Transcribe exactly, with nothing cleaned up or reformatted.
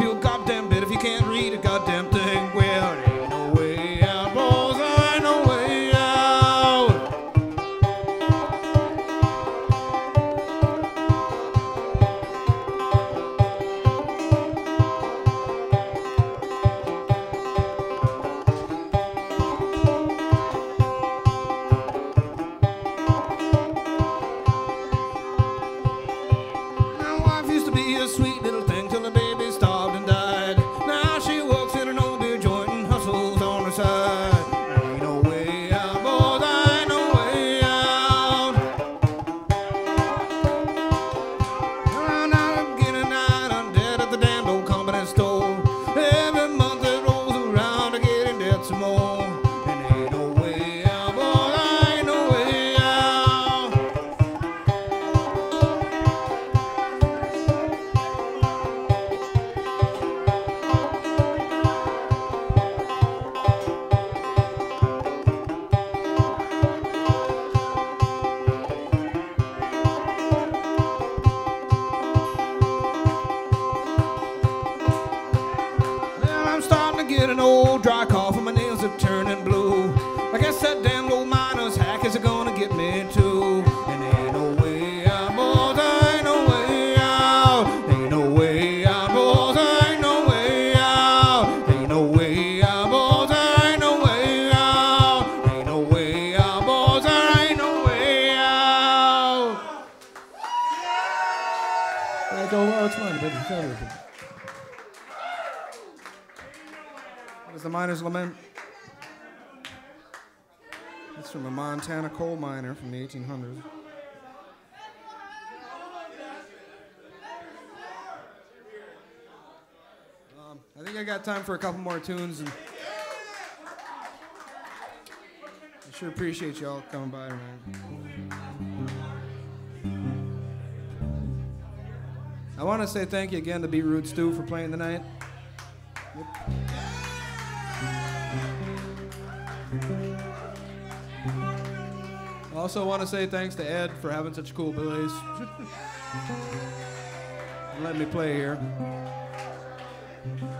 you a goddamn bit if you can't read a goddamn thing. Well, there ain't no way out, boys, there ain't no way out. My wife used to be a sweet little thing till the baby starved and died. Now she works in an old beer joint and hustles on the side. There ain't no way out, boys, there ain't no way out. I'm not getting night, I'm dead at the damn old company store. Every month it rolls around, I get in debt some more. And there ain't no way out, boys, there ain't no way out. Well, I'm starting to get an old dry cough and my nails are turning blue. I guess that damn old miner's hack is gonna get me too. And there ain't no way out, boys, there ain't no way out. Ain't no way out, boys, there ain't no way out. Ain't no way out, boys, there ain't no way out. Ain't no way out, boys, there ain't no way out. I go, well, it's mine, baby. That was the Miner's Lament. It's from a Montana coal miner from the eighteen hundreds. Um, I think I got time for a couple more tunes, and I sure appreciate y'all coming by tonight. I want to say thank you again to Beetroot Stew for playing tonight. Yep. I also want to say thanks to Ed for having such cool bass and letting me play here.